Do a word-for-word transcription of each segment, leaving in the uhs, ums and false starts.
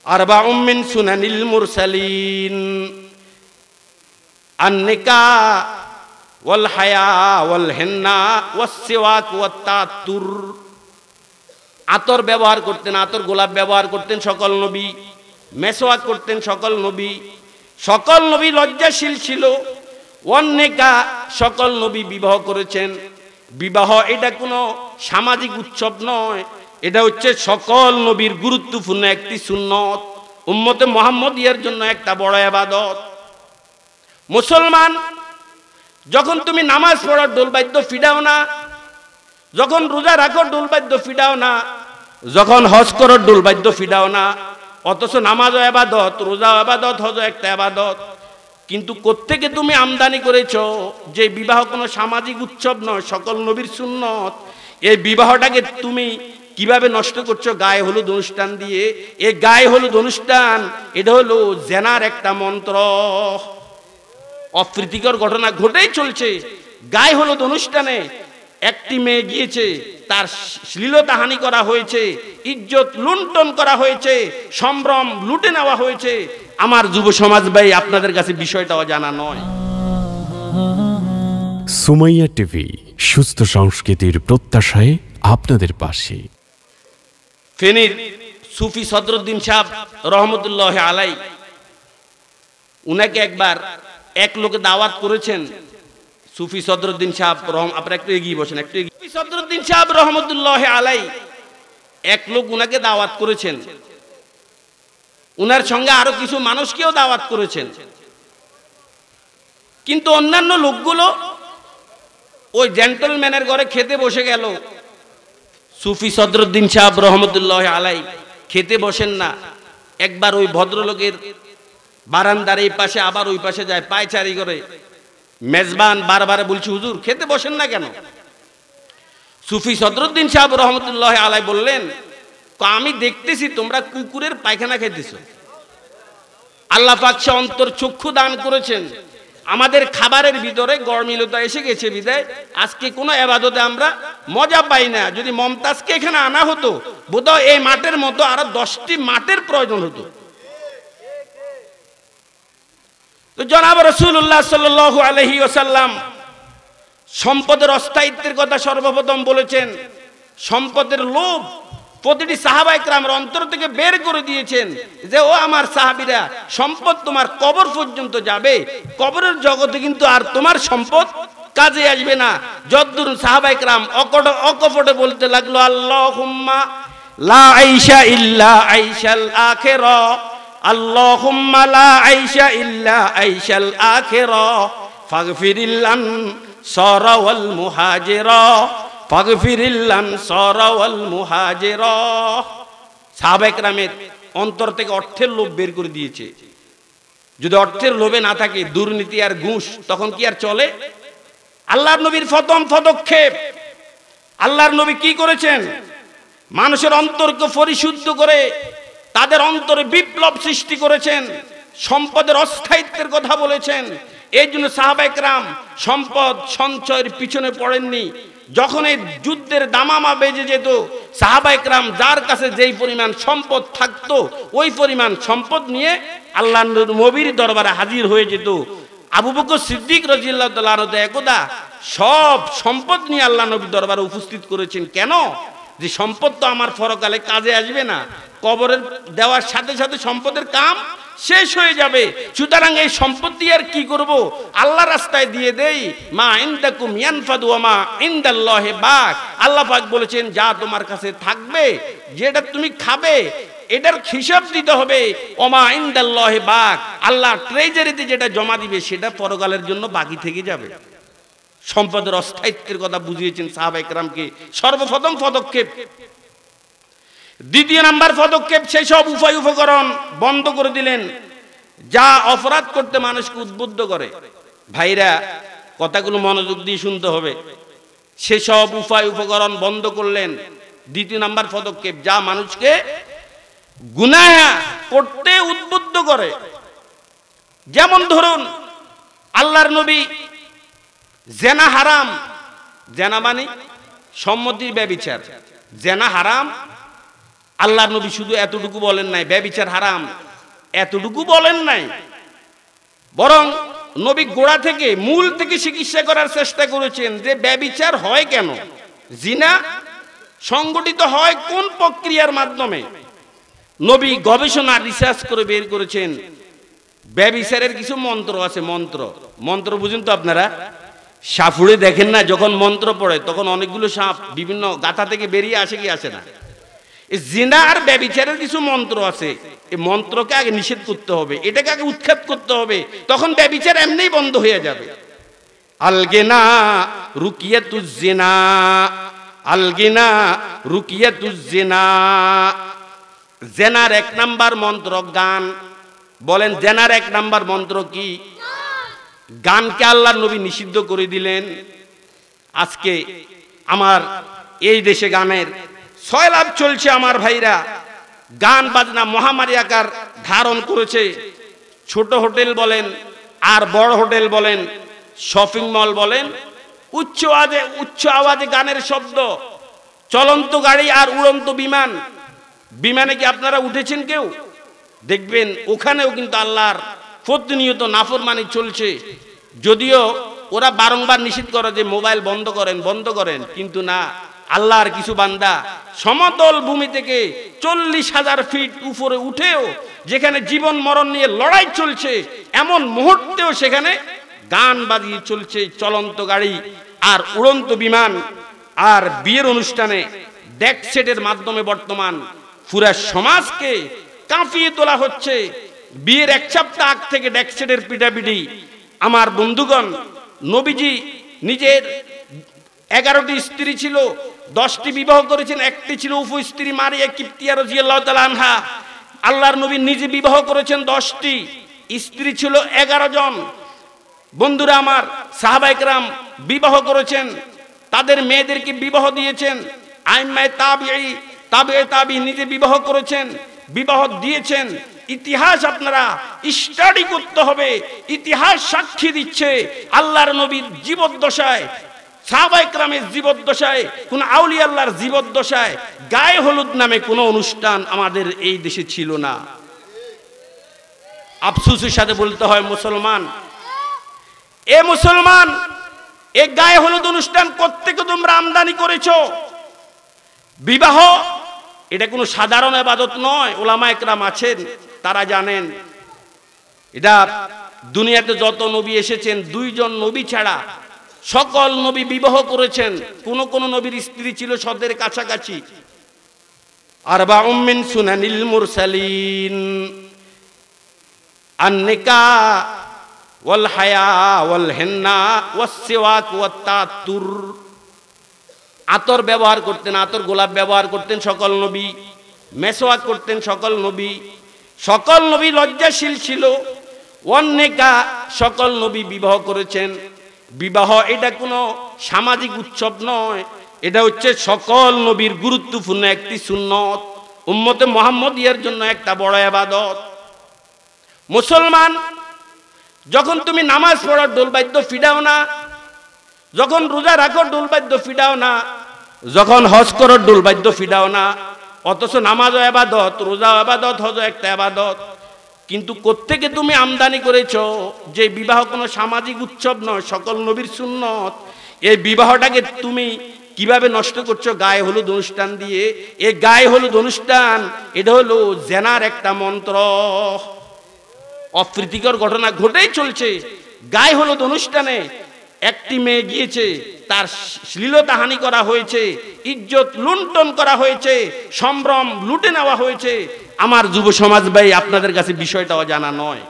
আরবাউম মিন সুনানিল মুরসালিন আন-নিকাহ ওয়াল হায়া ওয়াল হিন্না ওয়াস সিওয়াক ওয়াত তাতুর। আতর ব্যবহার করতেন, আতর গোলাপ ব্যবহার করতেন সকল নবী, মেসওয়াক করতেন সকল নবী, সকল নবী লজ্জাশীল ছিল। ওয়ান-নিকাহ সকল নবী বিবাহ করেছেন। বিবাহ এটা কোনো সামাজিক উৎসব নয়, এটা হচ্ছে সকল নবীর গুরুত্বপূর্ণ একটি সুন্নত, উম্মতে মুহাম্মদিয়ার জন্য একটা বড় ইবাদত। মুসলমান, যখন তুমি নামাজ পড়ো ডোলবাদ্য ফিডাও না, যখন রোজা রাখো ডোলবাদ্য ফিডাও না, যখন হজ করো ডোলবাদ্য ফিডাও না। অথচ নামাজও ইবাদত, রোজাও ইবাদত, হজও একটা ইবাদত। কিন্তু কোত্থেকে তুমি আমদানি করেছো যে বিবাহ কোনো সামাজিক উৎসব নয়, সকল নবীর সুন্নত, এই বিবাহটাকে তুমি কিভাবে নষ্ট করছো? গায়ে হলুদ অনুষ্ঠান দিয়ে। এই গায়ে হলুদ অনুষ্ঠান এটা হলো জেনার একটা মন্ত্র। অপ্রীতিকর ঘটনা ঘটেই চলছে। গায়ে হলুদ অনুষ্ঠানে একটি মেয়ে গিয়েছে, তার শ্লীলতাহানি করা হয়েছে, ইজ্জত লুণ্ঠন করা হয়েছে, সম্ভ্রম লুটে নেওয়া হয়েছে। আমার যুব সমাজ ভাই, আপনাদের কাছে বিষয়টাও জানা নয়। সুমাইয়া টিভি, সুস্থ সংস্কৃতির প্রত্যাশায় আপনাদের পাশে। ফেনীর সুফি সদরুদ্দিন সাহেব রহমতুল্লাহ আলাই, উনাকে একবার এক লোকে দাওয়াত করেছেন। সুফি সদরুদ্দিন সাহেব রহম, আপনারা একটু এগিয়ে বসেন, একটু এগিয়ে। সুফি সদরুদ্দিন সাহেব রহমতুল্লাহ আলাই, এক লোক উনাকে দাওয়াত করেছেন। উনার সঙ্গে আরো কিছু মানুষকেও দাওয়াত করেছেন। কিন্তু অন্যান্য লোকগুলো ওই জেন্টলম্যানের ঘরে খেতে বসে গেল। সুফি সদরুদ্দিন সাহেব রহমতুল্লাহ আলাই খেতে বসেন না, একবার ওই ভদ্রলোকের বারান্দার এই পাশে আবার ওই পাশে যায়, পায়চারি করে। মেজবান বারবার বলছি, হুজুর খেতে বসেন না কেন? সুফি সদরুদ্দিন সাহেব রহমতুল্লাহ আলাই বললেন, আমি দেখতেছি তোমরা কুকুরের পায়খানা খেতেছ। আল্লাহ পাক সে অন্তর চক্ষু দান করেছেন, আমাদের খাবারের ভিতরে গরমিলতা এসে গেছে বিদায় আজকে কোনো ইবাদতে আমরা মজা পাই না। যদি মমতাজকে এখানে আনা হতো, বোধহয় এই মাঠের মতো আরো দশটি মাঠের প্রয়োজন হতো। তো জনাব রাসূলুল্লাহ সাল্লাল্লাহু আলাইহি ওয়াসাল্লাম সম্পদের অস্থায়িত্বের কথা সর্বপ্রথম বলেছেন। সম্পদের লোভ প্রতিটি সাহাবায়ে কেরামের অন্তর থেকে বের করে দিয়েছেন যে, ও আমার সাহাবীরা, সম্পদ তোমার কবর পর্যন্ত যাবে, কবরের জগতে কিন্তু আর তোমার সম্পদ কাজে আসবে না। যদ্দুর সাহাবায়ে কেরাম অকট অকপটে বলতে লাগলো, আল্লাহুম্মা লা আইশা ইল্লা আইশাল আখিরা, আল্লাহুম্মা লা আইশা ইল্লা আইশাল আখিরা, ফাগফিরিল আনসারা ওয়াল মুহাজিরা, ফাগফিরিল আনসারা ওয়াল মুহাজিরা। সাহাবায়ে কেরামের অন্তর থেকে অর্থের লোভ বের করে দিয়েছে। যদি অর্থের লোভে না থাকে, দুর্নীতি আর ঘুষ, তখন কি আর চলে? আল্লাহর নবীর প্রথম পদক্ষেপ, আল্লাহর নবী কি করেছেন? মানুষের অন্তরকে পরিশুদ্ধ করে তাদের অন্তরে বিপ্লব সৃষ্টি করেছেন, সম্পদের অস্থায়িত্বের কথা বলেছেন। এই জন্য সাহাবায়ে কেরাম সম্পদ সঞ্চয়ের পিছনে পড়েননি। যখন এই যুদ্ধের দামামা বেজে যেত, সাহাবায়ে কেরাম যার কাছে যেই পরিমাণ সম্পদ থাকতো, ওই পরিমাণ সম্পদ নিয়ে আল্লাহর নবীর দরবারে হাজির হয়ে যেত। আবু বকর সিদ্দিক রাদিয়াল্লাহু তাআলা আনহু একদা সব সম্পদ নিয়ে আল্লাহ নবীর দরবারে উপস্থিত করেছেন। কেন? যে সম্পদ তো আমার পরকালে কাজে আসবে না, কবরের দেওয়ার সাথে সাথে সম্পদের কাম শেষ হয়ে যাবে। সুতরাং এই সম্পত্তি আর কি করব? আল্লাহ রাস্তায় দিয়ে দেই। মা ইনদাকুম ইয়ানফাদু ওয়া মা ইনদাল্লাহি বাক। আল্লাহ পাক বলেছেন, যা তোমার কাছে থাকবে, যেটা তুমি খাবে, এটার হিসাব দিতে হবে। ওমা ইনদাল্লাহি বাক, আল্লাহ ট্রেজারিতে যেটা জমা দিবে সেটা পরকালের জন্য বাকি থেকে যাবে। সম্পদের অস্থায়িত্বের কথা বুঝিয়েছেন সাহাবায়ে কেরামকে সর্বপ্রথম পদক্ষেপ। দ্বিতীয় নাম্বার পদক্ষেপ, সেই সব উপায় উপকরণ বন্ধ করে দিলেন যা অপরাধ করতে মানুষকে উদ্বুদ্ধ করে। ভাইরা, কথাগুলো মনোযোগ দিয়ে শুনতে হবে। সেসব উপায় উপকরণ বন্ধ করলেন। দ্বিতীয় নাম্বার পদক্ষেপ, যা মানুষকে গুনাহ করতে উদ্বুদ্ধ করে। যেমন ধরুন, আল্লাহর নবী জেনা হারাম, জেনা মানে সম্মতির ব্যভিচার, জেনা হারাম, আল্লাহর নবী শুধু এতটুকু বলেন নাই ব্যভিচার হারাম, এতটুকু বলেন নাই, বরং নবী গোড়া থেকে মূল থেকে চিকিৎসা করার চেষ্টা করেছেন যে ব্যভিচার হয় কেন, জিনা সংগঠিত হয় কোন প্রক্রিয়ার মাধ্যমে। নবী গবেষণা রিসার্চ করে বের করেছেন ব্যভিচারের কিছু মন্ত্র আছে। মন্ত্র মন্ত্র বুঝেন তো আপনারা? সাপুড়ে দেখেন না যখন মন্ত্র পড়ে তখন অনেকগুলো সাপ বিভিন্ন গাথা থেকে বেরিয়ে আসে কি আসে না? এই জিনা আর ব্যভিচারের কিছু মন্ত্র আছে, এই মন্ত্রকে আগে নিষেধ করতে হবে, এটাকে আগে উৎখাত করতে হবে, তখন ব্যভিচার এমনিই বন্ধ হয়ে যাবে। আলগিনা রুকিয়াতুজ জিনা, আলগিনা রুকিয়াতুজ জিনা। জেনার এক নাম্বার মন্ত্র গান। বলেন জেনার এক নাম্বার মন্ত্র কি? গানকে আল্লাহর নবী নিষিদ্ধ করে দিলেন। আজকে আমার এই দেশে গানের ছয় লাভ চলছে আমার ভাইরা। গান বাজনা মহামারী আকার ধারণ করেছে। ছোট হোটেল বলেন আর বড় হোটেল বলেন, শপিং মল বলেন, উচ্চ আওয়াজে উচ্চ আওয়াজে গানের শব্দ, চলন্ত গাড়ি আর উড়ন্ত বিমান। বিমানে কি আপনারা উঠেছেন কেউ? দেখবেন ওখানেও কিন্তু আল্লাহর প্রতিনিয়ত নাফরমানি চলছে। যদিও ওরা বারংবার নিষেধ করে যে মোবাইল বন্ধ করেন বন্ধ করেন, কিন্তু না, আল্লাহর কিছু বান্দা সমতল ভূমি থেকে চল্লিশ হাজার ফিট উপরে উঠেও যেখানে জীবন মরণ নিয়ে লড়াই চলছে এমন মুহূর্তেও সেখানে গান বাজিয়ে চলছে, চলন্ত গাড়ি আর উড়ন্ত বিমান। আর বিয়ের অনুষ্ঠানে ডেক সেটের মাধ্যমে বর্তমান পুরা সমাজকে কাঁপিয়ে তোলা হচ্ছে। বিয়ের এক সপ্তাহ আগ থেকে ডেক সেটের পিটাপিটি। আমার বন্ধুগণ, নবীজি নিজের এগারোটি স্ত্রী ছিল, দশটি বিবাহ করেছেন, একটি ছিল উপস্ত্রী মারিয়া কিপ্তিয়া রাদিয়াল্লাহু তাআলা আনহা। আল্লাহর নবী নিজে বিবাহ করেছেন দশটি, স্ত্রী ছিল এগারো জন। বন্ধুরা আমার, সাহাবায়ে কেরাম বিবাহ করেছেন, তাদের মেয়েদেরকে বিবাহ দিয়েছেন। আইম্মায়ে তাবিঈ তাবিঈ তাবি নিজে বিবাহ করেছেন, বিবাহ দিয়েছেন। ইতিহাস আপনারা স্টাডি করতে হবে। ইতিহাস সাক্ষী দিচ্ছে আল্লাহর নবীর জীবদ্দশায়, সাহাবায়ে কেরামের জীবদ্দশায়, কোন আউলিয়া আল্লাহর জীবদ্দশায় গায়ে হলুদ নামে কোনো অনুষ্ঠান আমাদের এই দেশে ছিল না। আফসোসের সাথে বলতে হয় মুসলমান, এ মুসলমান, এই গায়ে হলুদ অনুষ্ঠান কোত্থেকে তোমরা আমদানি করেছো? বিবাহ এটা কোনো সাধারণ ইবাদত নয়। উলামায়ে কেরাম আছেন, তারা জানেন এটা। দুনিয়াতে যত নবী এসেছেন, দুইজন নবী ছাড়া সকল নবী বিবাহ করেছেন। কোন কোন নবীর স্ত্রী ছিল শতের কাছাকাছি। আরবাউম মিন সুনানিল মুরসালিন আন-নিকাহ ওয়াল হায়া ওয়াল হিন্না ওয়াস সিওয়াক ওয়াত তাতুর। আতর ব্যবহার করতেন, আতর গোলাপ ব্যবহার করতেন সকল নবী, মেসওয়াক করতেন সকল নবী। সকল নবী লজ্জাশীল ছিল। ওয়ান-নিকাহ, সকল নবী বিবাহ করেছেন। বিবাহ এটা কোনো সামাজিক উৎসব নয়, এটা হচ্ছে সকল নবীর গুরুত্বপূর্ণ একটি সুন্নত, উম্মতে মুহাম্মদিয়ার জন্য একটা বড় ইবাদত। মুসলমান, যখন তুমি নামাজ পড়ো ডোলবাদ্য ফিডাও না, যখন রোজা রাখো ডোলবাদ্য ফিডাও না, যখন হজ করো ডোলবাদ্য ফিডাও না। অথচ নামাজও ইবাদত, রোজাও ইবাদত, হজও একটা ইবাদত। কিন্তু কোত্থেকে তুমি আমদানি করেছো যে বিবাহ কোনো সামাজিক উৎসব নয়, সকল নবীর সুন্নত। এই বিবাহটাকে তুমি কিভাবে নষ্ট করছো? গায়ে হলুদ অনুষ্ঠান দিয়ে। এই গায়ে হলুদ অনুষ্ঠান এটা হলো জেনার একটা মন্ত্র। অপ্রীতিকর ঘটনা ঘটেই চলছে। গায়ে হলুদ অনুষ্ঠানে একটি মেয়ে গিয়েছে, তার শ্লীলতাহানি করা হয়েছে, ইজ্জত লুণ্ঠন করা হয়েছে, সম্ভ্রম লুটে নেওয়া হয়েছে। আমার যুব সমাজ ভাই, আপনাদের কাছে বিষয়টাও জানা নয়।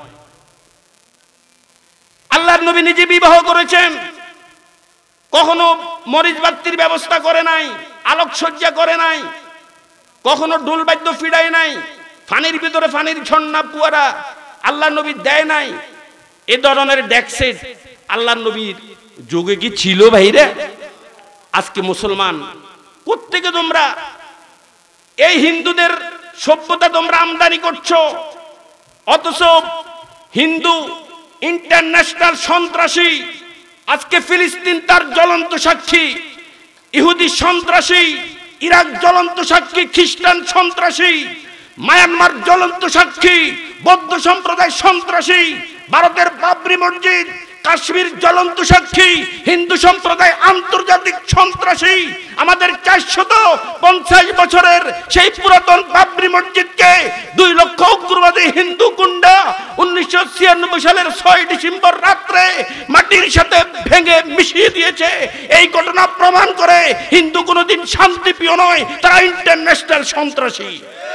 আল্লাহর নবী নিজে বিবাহ করেছেন, কখনো মরিচ বাত্তির ব্যবস্থা করে নাই, আলোকসজ্জা করে নাই, কখনো ঢোল বাদ্য ফিরায় নাই, ফানির ভিতরে ফানির ঝর্ণা পুয়ারা আল্লাহর নবী দেয় নাই। এ ধরনের ডেকসেট আল্লাহর নবীর যুগে কি ছিল ভাইরা? আজকে মুসলমান, কোত্থেকে তোমরা এই হিন্দুদের সভ্যতা তোমরা আমদানি করছো? অথচ হিন্দু ইন্টারন্যাশনাল সন্ত্রাসী, আজকে ফিলিস্তিন তার জ্বলন্ত সাক্ষী। ইহুদি সন্ত্রাসী, ইরাক জ্বলন্ত সাক্ষী খ্রিস্টান সন্ত্রাসী, মায়ানমার জ্বলন্ত সাক্ষী বৌদ্ধ সম্প্রদায় সন্ত্রাসী, ভারতের বাবরি মসজিদ কাশ্মীর জ্বলন্ত সাক্ষী হিন্দু সম্প্রদায় আন্তর্জাতিক সন্ত্রাসী। আমাদের চারশত পঞ্চাশ বছরের সেই পুরাতন বাবরি মসজিদকে দুই লক্ষ উগ্রবাদী হিন্দু গুন্ডা উনিশশো ছিয়ানব্বই সালের ছয় ডিসেম্বর রাত্রে মাটির সাথে ভেঙে মিশিয়ে দিয়েছে। এই ঘটনা প্রমাণ করে হিন্দু কোনোদিন শান্তিপ্রিয় নয়, তারা ইন্টারন্যাশনাল সন্ত্রাসী।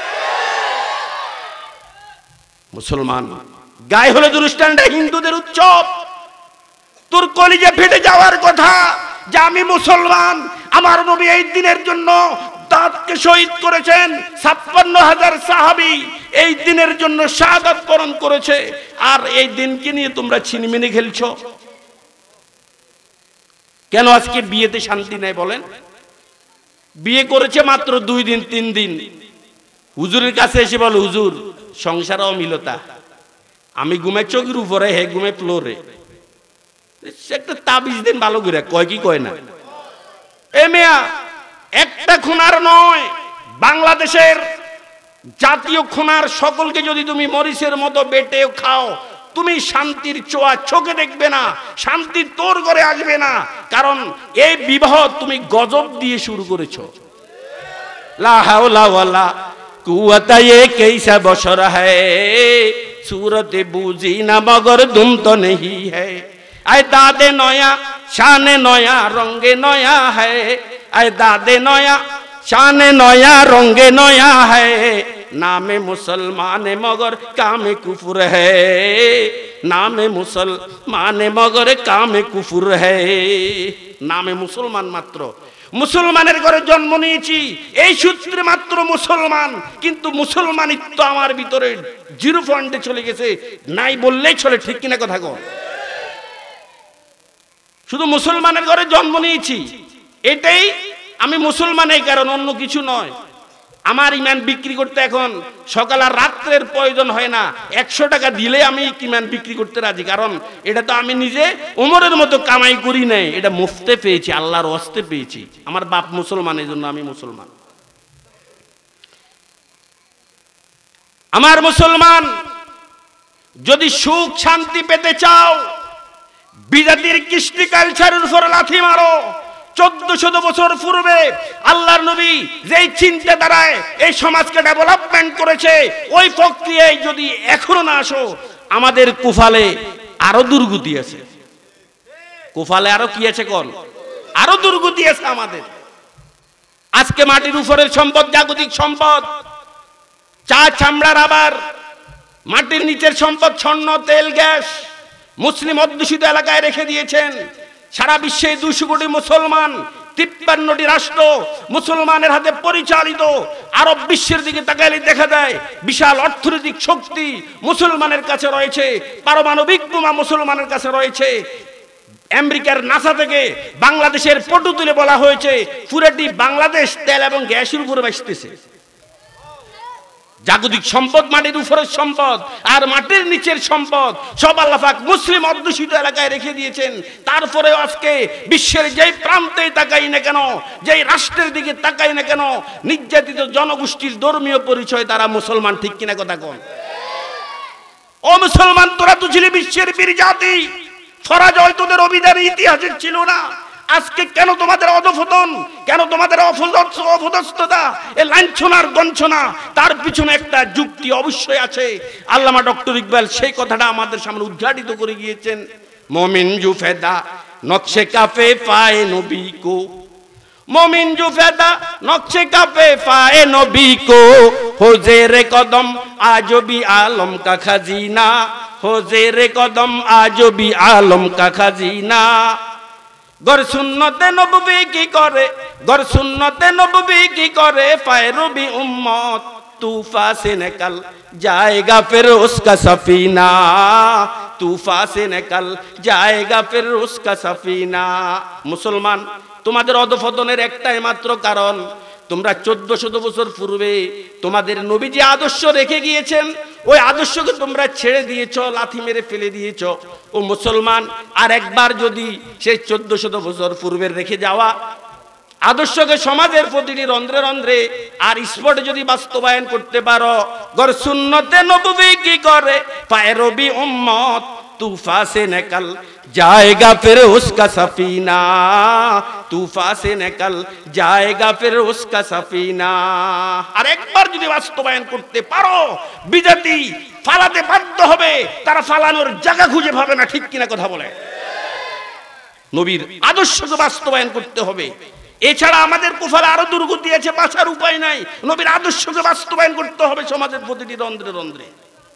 মুসলমান গায়ে হলুদ অনুষ্ঠানটা হিন্দুদের উৎসব। তোর কলিজা ফেটে যাওয়ার কথা যে আমি মুসলমান, আমার নবী এই দিনের জন্য দাঁতকে শহীদ করেছেন, ছাপ্পান্ন হাজার সাহাবী এই দিনের জন্য শাহাদাত বরণ করেছে, আর এই দিনকে নিয়ে তোমরা ছিনিমিনি খেলছো কেন? আজকে বিয়েতে শান্তি নাই বলেন? বিয়ে করেছে মাত্র দুই দিন তিন দিন, হুজুরের কাছে এসে বলে হুজুর সংসার অমিলতা, আমি ঘুমে চোখের উপরে, হে ঘুমে ফ্লোরে। একটা তাবিজ দিন ভালো করে, কয় কি কয় না? এ মেয়া একটা খুনার নয়, বাংলাদেশের জাতীয় খুনার সকলকে যদি তুমি মরিচের মতো বেটে খাও, তুমি শান্তির ছোঁয়া চোখে দেখবে না, শান্তি তোর ঘরে আসবে না। কারণ এই বিবাহ তুমি গজব দিয়ে শুরু করেছো। লা হাওলা ওয়ালা কুওয়াতা ये कैसा बशर है, सूरत बूझी ना मगर दुम तो नहीं है। आए दादे नया शाने नया रंगे नया है, आए दादे नया शाने नया रंगे नया है। नामे मुसलमान मगर कामे कुफर है, नामे मुसलमान मगर कामे कुफर है। नामे मुसलमान मात्र, মুসলমানের ঘরে জন্ম নিয়েছি, এই সূত্রে মাত্র মুসলমান, কিন্তু মুসলমানিত্ব আমার ভিতরে জিরো পয়েন্টে চলে গেছে, নাই বললেই চলে। ঠিক কিনা কথা কও? শুধু মুসলমানের ঘরে জন্ম নিয়েছি, এটাই আমি মুসলমান, এই কারণ, অন্য কিছু নয়। আমার ইমান বিক্রি করতে এখন সকাল আর রাত্রের প্রয়োজন হয় না, একশো টাকা দিলে আমি ইমান বিক্রি করতে রাজি। কারণ এটা তো আমি নিজে ওমরের মতো কামাই করি নাই, এটা মুফতে পেয়েছি, আল্লাহর ওয়াস্তে পেয়েছি। আমার বাপ মুসলমান, এই জন্য আমি মুসলমান। আমার মুসলমান, যদি সুখ শান্তি পেতে চাও, বিজাতির কৃষ্টি কালচারের উপর লাথি মারো। চোদ্দ শত বছর পূর্বে আল্লাহর নবী যেই চিন্তা দ্বারায় এই সমাজকে ডেভেলপমেন্ট করেছে, ওই প্রক্রিয়ায় যদি এখনো না আসো, আমাদের কুফালে আরো দুর্গতি আছে। কুফালে আরো কি আছে কোন? আরো দুর্গতি আছে আমাদের। আজকে মাটির উপরের সম্পদ জাগতিক সম্পদ, চা চামড়ার, আবার মাটির নিচের সম্পদ স্বর্ণ তেল গ্যাস মুসলিম অধ্যুষিত এলাকায় রেখে দিয়েছেন। সারা বিশ্বে দুশো কোটি মুসলমান, তিপ্পান্নটি রাষ্ট্র মুসলমানের হাতে পরিচালিত। আরব বিশ্বের দিকে তাকালে দেখা যায় বিশাল অর্থনৈতিক শক্তি মুসলমানের কাছে রয়েছে, পারমাণবিক বোমা মুসলমানের কাছে রয়েছে। আমেরিকার নাসা থেকে বাংলাদেশের ফটো তুলে বলা হয়েছে পুরোটি বাংলাদেশ তেল এবং গ্যাসের উপরে ভাসতেছে। জাগতিক সম্পদ মাটির উপরের সম্পদ আর মাটির নিচের সম্পদ সব আল্লাহ পাক মুসলিম অধ্যুষিত এলাকায় রেখে দিয়েছেন। তারপরে আজকে বিশ্বের যেই প্রান্তে তাকাই না কেন, যেই রাষ্ট্রের দিকে তাকাই না কেন, নির্যাতিত জনগোষ্ঠীর ধর্মীয় পরিচয় তারা মুসলমান। ঠিক কিনা কথা কোন? ও মুসলমান, তোরা তো ছিলি বিশ্বের বীর জাতি, পরাজয় তোদের অভিধানে ইতিহাসের ছিল না। আজকে কেন তোমাদের অধঃপতন, কেন তোমাদের অপদস্থতা, এ লাঞ্ছনার গঞ্ছনা? তার পিছনে একটা যুক্তি অবশ্যই আছে। আল্লামা ডক্টর ইকবাল সেই কথাটা আমাদের সামনে উদ্ঘাটিত করে গিয়েছেন। मोमिन जो फैदा नक्शे काफे पाए नबी को, मोमिन जो फैदा नक्शे काफे पाए नबी को, हो जेरे कदम आज भी आलम का खजीना, हो जेरे कदम आज भी आलम का खजीना। गर सुन्नते नबवी की करे, गर सुन्नते नबवी की करे, पैरवी उम्मत तूफा से निकल जाएगा फिर उसका सफीना, तूफा से निकल जाएगा फिर उसका सफीना। मुसलमान, তোমাদের অধঃপতনের একটাই মাত্র কারণ, তোমরা চোদ্দ শত বছর পূর্বে তোমাদের নবী যে আদর্শ রেখে গিয়েছেন, ওই আদর্শকে তোমরা ছেড়ে দিয়েছ, লাথি মেরে ফেলে দিয়েছ। ও মুসলমান, আর একবার যদি সেই চোদ্দ শত বছর পূর্বের রেখে যাওয়া আদর্শকে সমাজের প্রতিটি রন্ধ্রে রন্ধ্রে আর স্পটে যদি বাস্তবায়ন করতে পারো, গর সুন্নতে নবী কি করে পায়রবি উম্মত तूफा से निकल जाएगा फिर उसका सफीना, तूफा से निकल जाएगा फिर उसका सफीना। আর একবার যদি বাস্তবায়ন করতে পারো, বিজাতি ফালাতে বাধ্য হবে, তারা ফালানোর জায়গা খুঁজে পাবে না। ঠিক কিনা কথা বলে? নবীর আদর্শকে বাস্তবায়ন করতে হবে। এছাড়া আমাদের কুফালে আরো দুর্গতি আছে, বাঁচার উপায় নাই। নবীর আদর্শকে বাস্তবায়ন করতে হবে সমাজের প্রতিটি রন্ধ্রে রন্ধ্রে।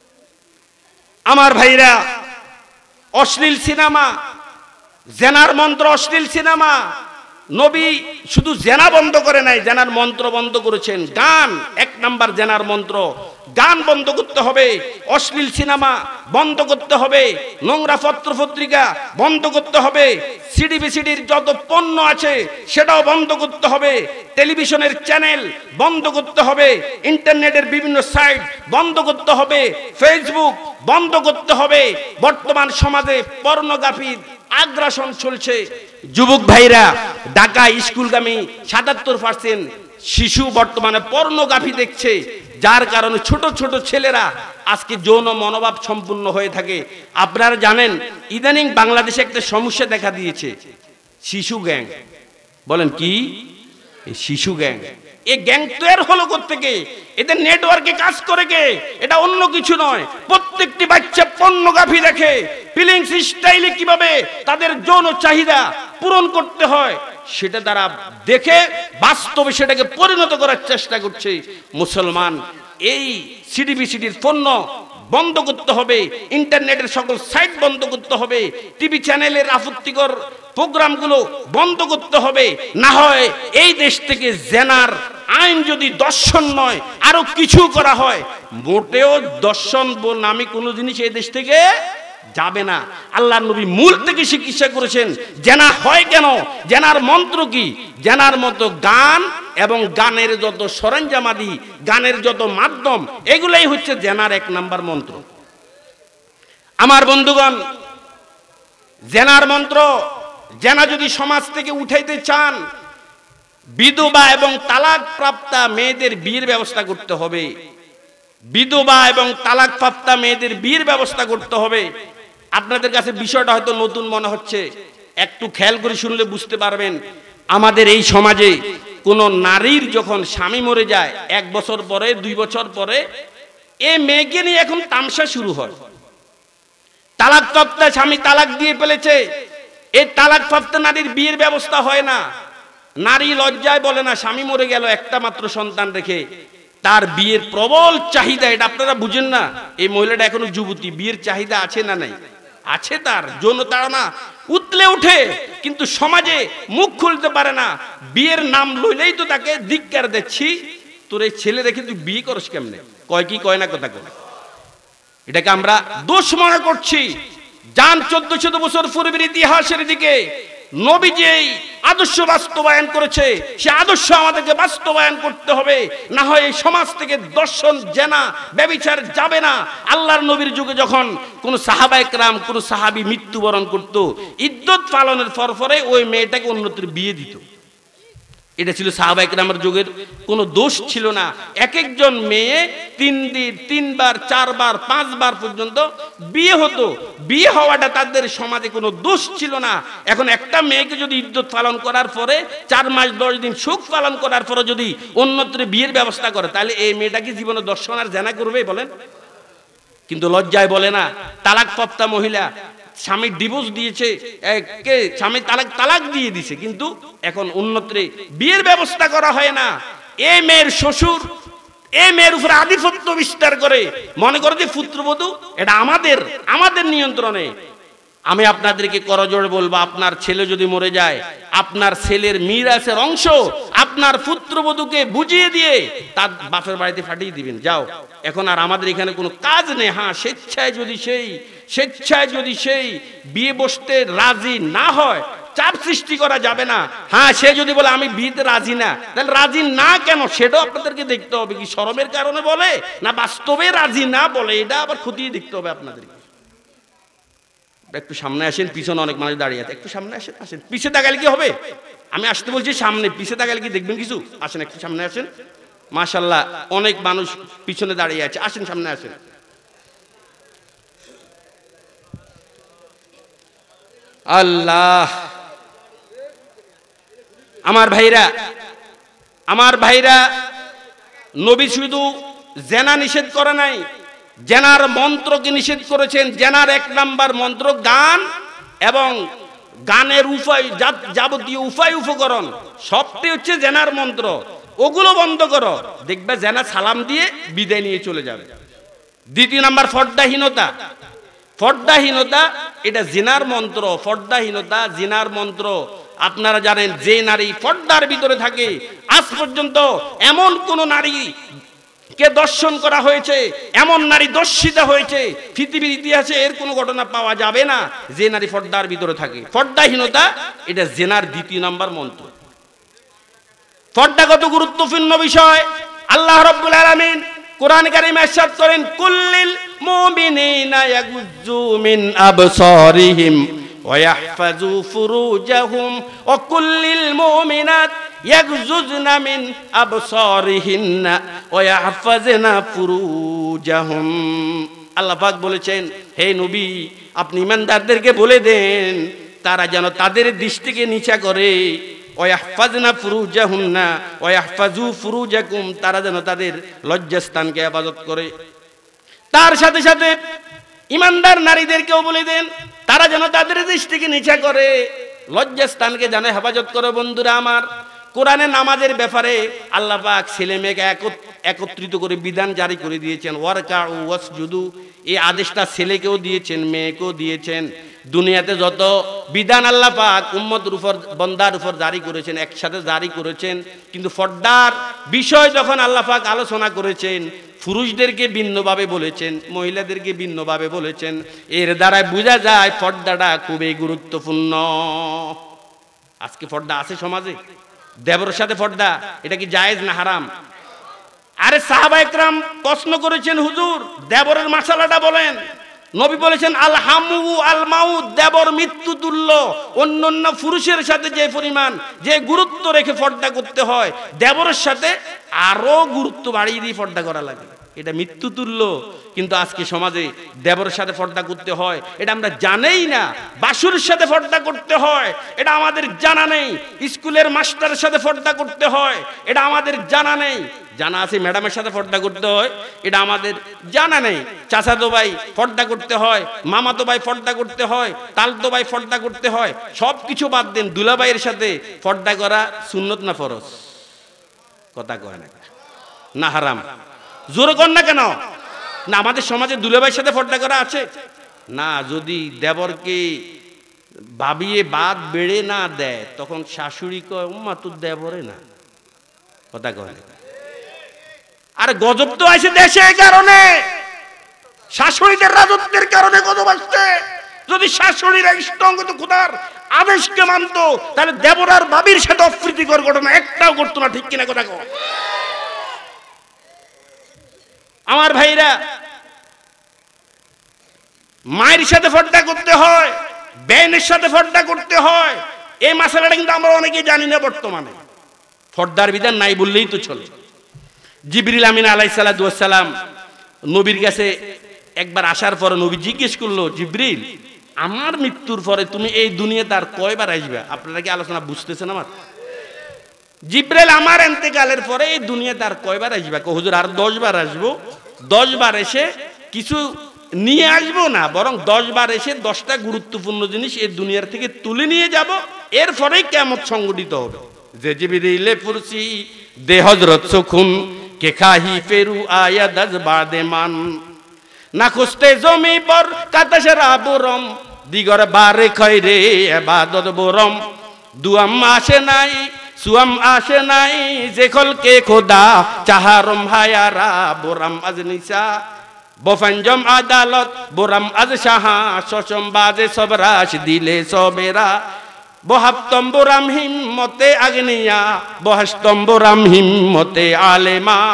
আমার ভাইরা, অশ্লীল সিনেমা, জেনার মন্ত্র, অশ্লীল সিনেমা, নবী শুধু জেনা বন্ধ করে নাই, জেনার মন্ত্র বন্ধ করেছেন। গান এক নাম্বার জেনার মন্ত্র, গান বন্ধ করতে হবে, অশ্লীল সিনেমা বন্ধ করতে হবে, নোংরা পত্র পত্রিকা বন্ধ করতে হবে, সিডি বিসিডির যত পণ্য আছে সেটাও বন্ধ করতে হবে, টেলিভিশনের চ্যানেল বন্ধ করতে হবে, ইন্টারনেটের বিভিন্ন সাইট বন্ধ করতে হবে, ফেসবুক বন্ধ করতে হবে। বর্তমান সমাজে পর্নোগ্রাফির আগ্রাসন চলছে। যুবক ভাইরা, ঢাকা স্কুলগামী সাতাত্তর পার্সেন্ট শিশু বর্তমানে পর্নোগ্রাফি দেখছে, যার কারণে ছোট ছোট ছেলেরা আজকে যৌন মনোভাব সম্পূর্ণ হয়ে থাকে। আপনারা জানেন ইদানিং বাংলাদেশে একটা সমস্যা দেখা দিয়েছে, শিশু গ্যাং। বলেন কি? শিশু গ্যাং। এই গ্যাং তৈরি হলো কোত্থেকে? এদের নেটওয়ার্কে কাজ করে কে? এটা অন্য কিছু নয়, প্রত্যেকটি বাচ্চা পর্নোগ্রাফি দেখে। ফিলিংস স্টাইলে কিভাবে তাদের যৌন চাহিদা পূরণ করতে হয় সেটা তারা দেখে বাস্তবে সেটাকে পরিণত করার চেষ্টা করছে। মুসলমান এই সিডি বিসিডির পণ্য বন্ধ করতে হবে, ইন্টারনেটের সকল সাইট বন্ধ করতে হবে, টিভি চ্যানেলের আপত্তিকর প্রোগ্রামগুলো বন্ধ করতে হবে। না হয় এই দেশ থেকে জেনার আইন যদি দর্শন নয় আরো কিছু করা হয়, মোটেও দর্শন নামে কোনো জিনিস এই দেশ থেকে যাবে না। আল্লাহর নবী মূল থেকে চিকিৎসা করেছেন। জেনা হয় কেন? জেনার মন্ত্র কি? জেনার মতো গান এবং গানের যত সরঞ্জামাদি, গানের যত মাধ্যম, এগুলাই হচ্ছে জেনার এক নাম্বার মন্ত্র। আমার বন্ধুগণ, জেনার মন্ত্র, জেনা যদি সমাজ থেকে উঠাইতে চান, বিধবা এবং তালাক প্রাপ্তা মেয়েদের বিয়ের ব্যবস্থা করতে হবে। বিধবা এবং তালাক প্রাপ্তা মেয়েদের বিয়ের ব্যবস্থা করতে হবে। আপনাদের কাছে বিষয়টা হয়তো নতুন মনে হচ্ছে, একটু খেয়াল করে শুনলে বুঝতে পারবেন। আমাদের এই সমাজে কোন নারীর যখন স্বামী মরে যায়, এক বছর পরে, দুই বছর পরে এই মেয়েকে নিয়ে এখন তামসা শুরু হয়। তালাক প্রাপ্তা স্বামী তালাক দিয়ে ফেলেছে, এই তালাক প্রাপ্তা নারীর বিয়ের ব্যবস্থা হয় না। নারী লজ্জায় বলে না, স্বামী মরে গেল একটা মাত্র সন্তান রেখে, তার বিয়ের প্রবল চাহিদা। এটা আপনারা বুঝেন না। এই মহিলাটা এখনো যুবতী, বিয়ের চাহিদা আছে না নাই? আছে। তার যৌন তাড়না উতলে উঠে, কিন্তু সমাজে মুখ খুলতে পারে না। বিয়ের নাম লইলেই তো তাকে ধিক্কার দিচ্ছি, তোর এই ছেলে রেখে তুই বিয়ে করস কেমনে? কয় কি কয় না কথা কয়। এটাকে আমরা দোষ মনে করছি। যান চোদ্দ শত বছর পূর্বের ইতিহাসের দিকে। নবী যে আদর্শ বাস্তবায়ন করেছে, সে আদর্শ আমাদেরকে বাস্তবায়ন করতে হবে। না হয় এই সমাজ থেকে দর্শন, জেনা, ব্যভিচার যাবে না। আল্লাহর নবীর যুগে যখন কোন সাহাবায়ে কেরাম, কোন সাহাবী মৃত্যুবরণ করত, ইদ্যত পালনের পর পরে ওই মেয়েটাকে অন্যত্র বিয়ে দিত। এটা ছিল সাহাবায়ে কেরামের যুগের কোনো দোষ ছিল না। এক একজন মেয়ে তিন দিন, তিনবার, চারবার, পাঁচবার পর্যন্ত বিয়ে হতো। বিয়ে হওয়াটা তাদের সমাজে কোনো দোষ ছিল না। এখন একটা মেয়েকে যদি ইদ্যত পালন করার পরে চার মাস দশ দিন সুখ পালন করার পরে যদি অন্যত্র বিয়ের ব্যবস্থা করে, তাহলে এই মেয়েটা কি জীবনে দর্শন আর জেনা করবে? বলেন। কিন্তু লজ্জায় বলে না। তালাকপ্রাপ্তা মহিলা, স্বামী ডিভোর্স দিয়েছে, কে স্বামী তালাক তালাক দিয়ে দিছে, কিন্তু এখন অন্যত্রে বিয়ের ব্যবস্থা করা হয় না। এই মেয়ের শ্বশুর এই মেয়ের উপরে আধিপত্য বিস্তার করে, মনে করে যে পুত্রবধূ এটা আমাদের আমাদের নিয়ন্ত্রণে। আমি আপনাদেরকে করজোড়ে বলবো, আপনার ছেলে যদি মরে যায়, আপনার ছেলের মিরাসের অংশ আপনার পুত্রবধূকে বুঝিয়ে দিয়ে তার বাপের বাড়িতে পাঠিয়ে দিবেন। যাও, এখন আর আমাদের এখানে কোনো কাজ নেই। হ্যাঁ, স্বেচ্ছায় যদি সেই স্বেচ্ছায় যদি সেই বিয়ে বসতে রাজি না হয়, চাপ সৃষ্টি করা যাবে না। হ্যাঁ, সে যদি বলে আমি বিয়েতে রাজি না, তাহলে রাজি না কেন সেটাও আপনাদেরকে দেখতে হবে। কি শরমের কারণে বলে না বাস্তবে রাজি না বলে, এটা আবার খতিয়ে দেখতে হবে আপনাদেরকে। একটু সামনে আসেন, পিছনে অনেক মানুষ দাঁড়িয়ে আছে, একটু সামনে আসেন, আসেন। পিছে তাকালে কি হবে? আমি আসতে বলছি সামনে, পিছে তাকালে কি দেখবেন কিছু? আসেন, একটু সামনে আসেন। মাশাআল্লাহ, অনেক মানুষ পিছনে দাঁড়িয়ে আছে, আসেন সামনে আসেন। আল্লাহ, আমার ভাইরা, আমার ভাইরা, নবী শুধু জেনা নিষেধ করে নাই, জেনার মন্ত্রকে নিষেধ করেছেন। জেনার এক নাম্বার মন্ত্র গান এবং গানের উপায়, যাবতীয় উপায় উপকরণ সবটাই হচ্ছে জেনার মন্ত্র। ওগুলো বন্ধ করো, দেখবে জেনা সালাম দিয়ে বিদায় নিয়ে চলে যাবে। দ্বিতীয় নাম্বার পর্দাহীনতা। পর্দাহীনতা এটা জিনার মন্ত্র। পর্দাহীনতা জিনার মন্ত্র। আপনারা জানেন, যে নারী পর্দার ভিতরে থাকে, আজ পর্যন্ত এমন কোন নারী কে দর্শন করা হয়েছে, এমন নারী দর্শিতা হয়েছে পৃথিবীর ইতিহাসে এর কোনো ঘটনা পাওয়া যাবে না যে নারী পর্দার ভিতরে থাকে। পর্দাহীনতা এটা জেনার দ্বিতীয় নাম্বার মন্ত্র। পর্দা কত গুরুত্বপূর্ণ বিষয়, আল্লাহ রাব্বুল আলামিন কোরআন কারীমে ইরশাদ করেন, কুল্লিল মুমিনিনা ইয়াগুজ্জু মিন আবসারিহিম ওয়া ইয়াহফাজু ফুরুজাহুম ওয়া কুল্লিল মুমিনাত ইয়াগজুজনা মিন আবসারিহিন্না ওয়া ইয়াহফাজনা ফুরুজাহুম। আল্লাহ পাক বলেছেন, হে নবী, আপনি ঈমানদারদেরকে বলে দেন তারা যেন তাদের দৃষ্টিকে নিচা করে, ওয়া ইয়াহফাজনা ফুরুজাহুন্না ওয়া ইয়াহফাজু ফুরুজাকুম, তারা যেন তাদের লজ্জাস্থানকে হেফাজত করে। তার সাথে সাথে ঈমানদার নারীদেরকেও বলে দেন তারা যেন তাদের দৃষ্টিকে নিচা করে, লজ্জাস্থানকে যেন হেফাজত করে। বন্ধুরা আমার, কোরআনে নামাজের ব্যাপারে আল্লাহ পাক ছেলে মেয়েকে একত্রিত করে বিধান জারি করে দিয়েছেন, ওয়ারকাউ ওয়াসজুদু। এই আদেশটা ছেলেকেও দিয়েছেন, মেয়েকেও দিয়েছেন। দুনিয়াতে যত বিধান আল্লাহ পাক উম্মতের উপর, বান্দার উপর জারি করেছেন, একসাথে জারি করেছেন। কিন্তু পর্দার বিষয় যখন আল্লাহ পাক আলোচনা করেছেন, পুরুষদেরকে ভিন্নভাবে বলেছেন, মহিলাদেরকে ভিন্নভাবে বলেছেন। এর দ্বারা বোঝা যায় পর্দাটা খুবই গুরুত্বপূর্ণ। আজকে পর্দা আছে সমাজে? দেবরের সাথে পর্দা, এটা কি জায়েজ না হারাম? আরে সাহাবা একরাম প্রশ্ন করেছেন, হুজুর দেবরের মাসালাটা বলেন। নবী বলেছেন, আল হামু আল মাউত, দেবর মৃত্যু তুল্য। অন্যান্য পুরুষের সাথে যে পরিমাণ, যে গুরুত্ব রেখে পর্দা করতে হয়, দেবরের সাথে আরো গুরুত্ব বাড়িয়ে দিয়ে পর্দা করা লাগে। এটা মৃত্যু তুল্য। কিন্তু আজকে সমাজে দেবরের সাথে পর্দা করতে হয় এটা আমরা জানেই না। বাসুরের সাথে পর্দা করতে হয় এটা আমাদের জানা নেই। স্কুলের মাস্টারের সাথে পর্দা করতে হয় এটা আমাদের জানা নেই। জানা আছে ম্যাডামের সাথে পর্দা করতে হয়, এটা আমাদের জানা নেই। চাচাতো ভাই পর্দা করতে হয়, মামাতো ভাই পর্দা করতে হয়, তালতো ভাই পর্দা করতে হয়। সব কিছু বাদ দেন, দুলাভাইয়ের সাথে পর্দা করা সুন্নত না ফরজ? কথা কয় না, না হারাম? জোরে কর না কেন? না আমাদের সমাজে দুলাভাইয়ের সাথে পর্দা করা আছে না। যদি দেবরকে ভাবিয়ে বাদ বেড়ে না দেয়, তখন শাশুড়ি কয় উম্মা তোর দেবরে না। কথা কয় না? আর গজব তো আছে দেশে, এই কারণে শাশুড়িদের রাজত্বের কারণে গজব আসছে। যদি শাশুড়িরা স্ট্রং হতো, খোদার আদেশকে মানতো, তাহলে দেবর আর ভাবির সাথে অপ্রীতিকর ঘটনা একটাও করতো না। ঠিক কিনা কথা কও? আমার ভাইরা, মায়ের সাথে পর্দা করতে হয়, বেনের সাথে পর্দা করতে হয়। এই মাসালাটা কিন্তু আমরা অনেকেই জানি না বর্তমানে। পর্দার বিধান নাই বললেই তো চলে। জিবরিল আমিন আলাইহিস সালাতু ওয়াস সালাম নবীর কাছে একবার আসার পরে নবী জিজ্ঞেস করলো, জিবরিল আমার মৃত্যুর পরে তুমি এই দুনিয়াতে আর কয়বার আসবে? আপনারা কি আলোচনা বুঝতেছেন আমার? জিবরিল আমার ইন্তেকালের পরে এই দুনিয়াতে আর কয়বার আসবে? কো হুজুর আর দশ বার আসবো। দশ বার এসে কিছু নিয়ে আসবো না, বরং দশ বার এসে দশটা গুরুত্বপূর্ণ জিনিস এই দুনিয়ার থেকে তুলে নিয়ে যাব, এরপরেই কিয়ামত সংঘটিত হবে। যে জিবরিলে পুরসি দে হযরত সুকুন কে খাহি ফেরু আয়া দজ বাদে মান না খুস্তে জমি পর কাতাশরা বুরম দিগর বারে খয়রে ইবাদত বুরম দুয়াম আসে নাই সুয়াম আসে নাই যে খলকে খোদা চাহারম হায়ারা বুরাম আজনিসা বফঞ্জম আদালত বুরাম আজ শাহা সসম বাজে সবরাশ দিলে সবেরা বহাপ্তম বুরাম হিম্মতে আগ্নিয়া বহাস্তম বুরাম হিম্মতে আলেমা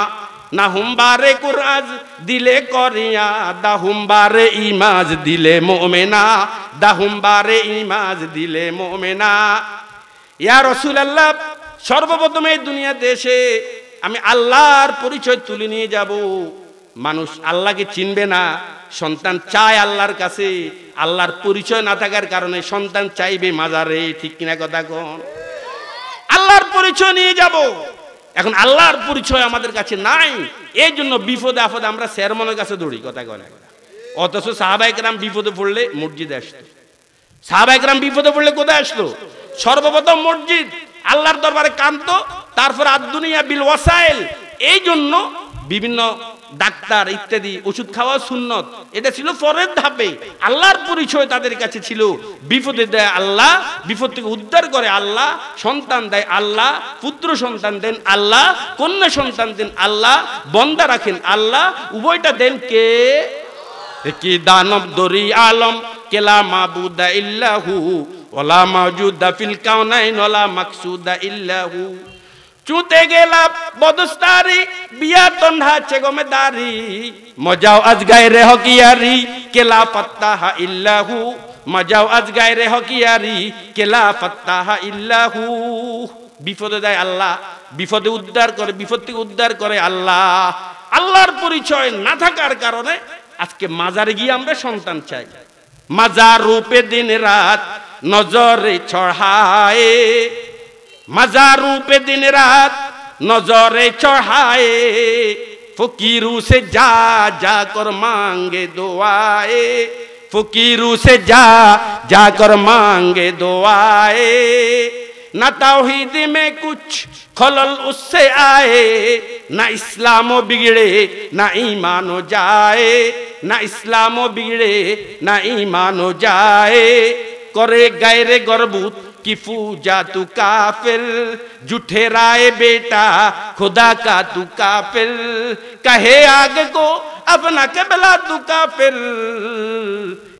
না হুম্বারে কুরাজ দিলে করিয়া দা হুম্বারে ইমাজ দিলে মোমেনা দা হুম্বারে ইমাজ দিলে মোমেনা। ইয়া রাসূলুল্লাহ, সর্বপ্রথম এই দুনিয়াতে এসে আমি আল্লাহর পরিচয় তুলে নিয়ে যাব। মানুষ আল্লাহকে চিনবে না, সন্তান চায় আল্লাহর কাছে, আল্লাহর পরিচয় না থাকার কারণে সন্তান চাইবে মাজারে। ঠিক কিনা কথা কোন? আল্লাহর পরিচয় নিয়ে যাব। এখন আল্লাহর পরিচয় আমাদের কাছে নাই, এই জন্য বিপদে আপদে আমরা চেয়ারম্যানের কাছে দৌড়ি। কথা কয়, অথচ সাহাবায়ে কেরাম বিপদে পড়লে মসজিদে আসতো। সাহাবায়ে কেরাম বিপদে পড়লে কোথায় আসতো? সর্বপ্রথম মসজিদ, আল্লাহর দরবারে কাঁদতো, তারপর আদ-দুনিয়া বিল ওয়াসাইল। এই জন্য বিভিন্ন ডাক্তার ইত্যাদি ওষুধ খাওয়া সুন্নত, এটা ছিল পরের ধাপে। আল্লাহর পরিচয় তাদের কাছে ছিল। বিপদে দেয় আল্লাহ, বিপদ থেকে উদ্ধার করে আল্লাহ, সন্তান দেয় আল্লাহ, পুত্র সন্তান দেন আল্লাহ, কন্যা সন্তান দেন আল্লাহ, বন্দা রাখেন আল্লাহ, উভয়টা দেন কে? কি দানব দরি আলম কেলা মাবুদা ইল্লাহু ওয়ালা মাওজুদা ফিল কাউনাইন ওয়ালা মাকসুদা ইল্লাহু। চুতে গেলা বদস্তারি বিয়া তন্ডা চেগমেদারি মজাও আজ গায়রে হকিয়ারি কেলা ফাত্তাহা ইল্লাহু মজাও আজ গায়রে হকিয়ারি কেলা ফাত্তাহা ইল্লাহু। বিপদে দেয় আল্লাহ, বিপদে উদ্ধার করে, বিপদ থেকে উদ্ধার করে আল্লাহ। আল্লাহর পরিচয় না থাকার কারণে আজকে মাজারে গিয়ে আমরা সন্তান চাই। মাজার রূপে দিন রাত নজরে চড়ায়, মাজার রূপে दिन रात नजरे चढ़ाए, फकीरों से जा जा कर मांगे दुआए, फकीरों से जा जा कर मांगे दुआए। ना तौहीद में कुछ खलल उससे आए, ना इस्लामो बिगड़े ना ईमानो जाए, ना इस्लामो बिगड़े ना ईमानो जाए। करे गैरे गरबूत की पूजा तू काफिर, झूठे राय बेटा खुदा का तू काफिर, कहे आगे को अपना कबला तू काफिर।